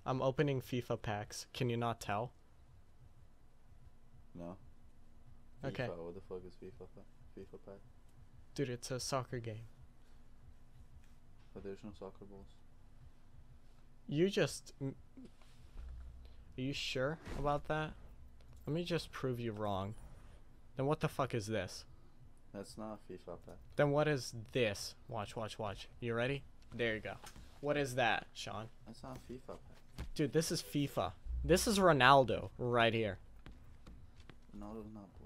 I'm opening FIFA packs. Can you not tell? No. Okay. FIFA, what the fuck is FIFA? FIFA pack? Dude, it's a soccer game. But there's no soccer balls. You just... Are you sure about that? Let me just prove you wrong. Then what the fuck is this? That's not a FIFA pack. Then what is this? Watch, watch, watch. You ready? There you go. What is that, Sean? That's not a FIFA pack. Dude, this is FIFA. This is Ronaldo right here. Ronaldo's not